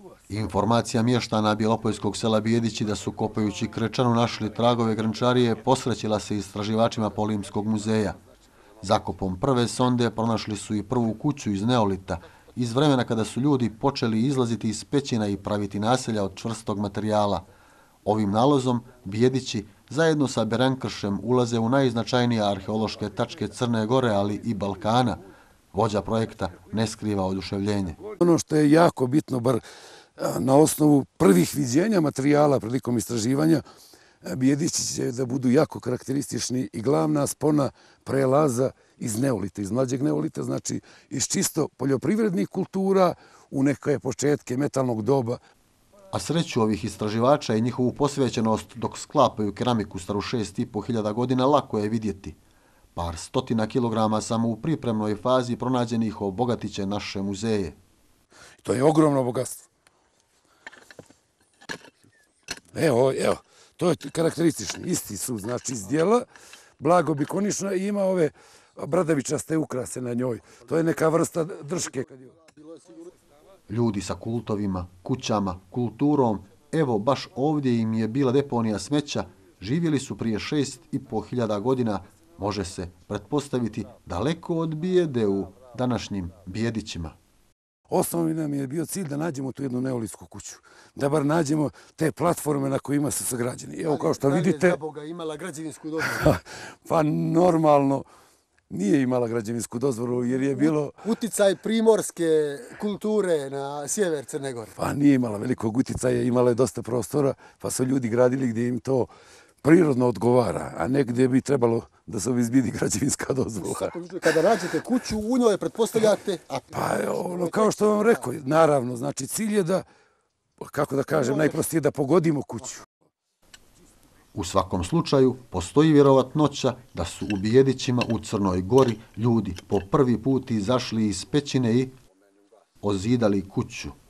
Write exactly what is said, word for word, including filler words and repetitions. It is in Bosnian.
Informacija mještana bjelopojskog sela Bijedići da su kopajući krečanu našli tragove grančarije posrećila se istraživačima Polimskog muzeja. Zakopom prve sonde pronašli su i prvu kuću iz neolita, iz vremena kada su ljudi počeli izlaziti iz pećina i praviti naselja od čvrstog materijala. Ovim nalozom Bijedići zajedno sa Berankršem ulaze u najznačajnije arheološke tačke Crne Gore, ali i Balkana. Vođa projekta ne skriva oduševljenje. Ono što je jako bitno, bar na osnovu prvih viđenja materijala prilikom istraživanja, Bijedići će da budu jako karakteristični i glavna spona prelaza iz neolita, iz mlađeg neolita, znači iz čisto poljoprivrednih kultura u neke početke metalnog doba. A sreću ovih istraživača i njihovu posvećenost dok sklapaju keramiku staru šest i po hiljada godina lako je vidjeti. Par stotina kilograma samo u pripremnoj fazi pronađenih obogatit će naše muzeje. To je ogromno bogatstvo. Evo, evo, to je karakteristični, isti su, znači iz dijela, blago bikonično i ima ove bradavičaste ukrase na njoj. To je neka vrsta drške. Ljudi sa kultovima, kućama, kulturom, evo baš ovdje im je bila deponija smeća, živjeli su prije šest i po hiljada godina, može se pretpostaviti daleko od bijede u današnjim Bijedićima. Osnovni nam je bio cilj da nađemo tu jednu neolitsku kuću, da bar nađemo te platforme na kojima su sagrađeni. Evo kao što vidite... Da li je Zaboga imala građevinsku dozvolu? Pa normalno nije imala građevinsku dozvolu jer je bilo... Uticaj primorske kulture na sjever Crne Gore? Pa nije imala velikog uticaja, imala je dosta prostora, pa su ljudi gradili gdje im to prirodno odgovara, a ne gdje bi trebalo da se obezbijedi građevinska dozvola. Kada nađete kuću, u njoj pretpostavljate... Pa ono, kao što vam rekao, naravno, znači cilj je da, kako da kažem, najprostije da pogodimo kuću. U svakom slučaju, postoji vjerovatnoća da su u Bijedićima u Crnoj Gori ljudi po prvi put izašli iz pećine i ozidali kuću.